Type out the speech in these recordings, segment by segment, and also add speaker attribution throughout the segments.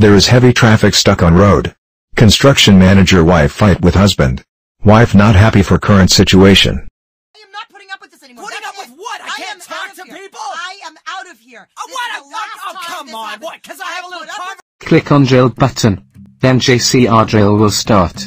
Speaker 1: There is heavy traffic stuck on road. Construction manager wife fight with husband. Wife not happy for current situation.
Speaker 2: I am not putting up with this anymore.
Speaker 3: Putting up with what? I can't talk to people?
Speaker 2: I am out of here.
Speaker 3: Oh, come on. What? Because I have a little cover.
Speaker 4: Click on drill button. Then JCR drill will start.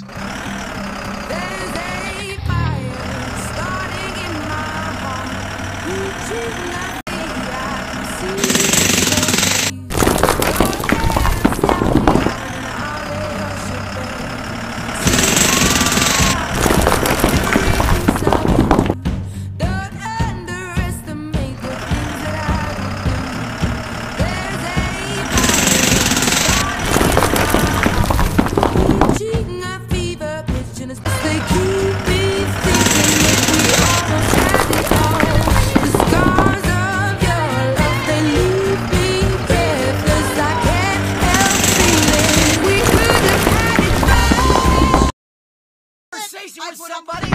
Speaker 3: With somebody?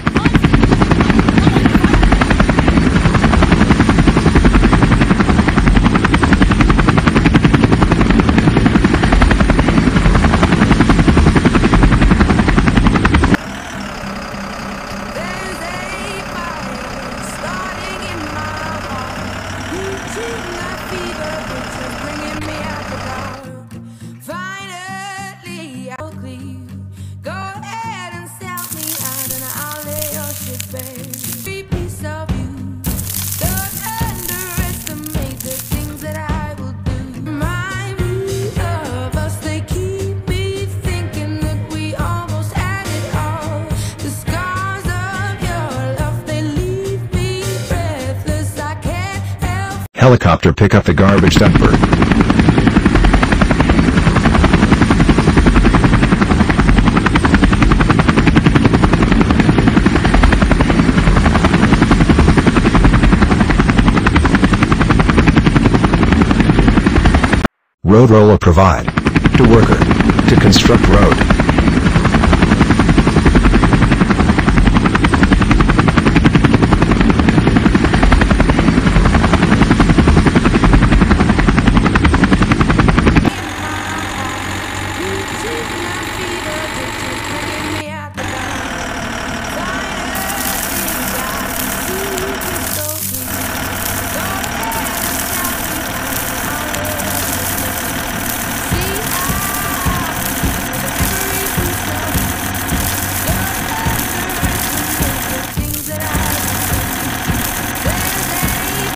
Speaker 1: Helicopter pick up the garbage dumper. Road roller provide. To worker. To construct road.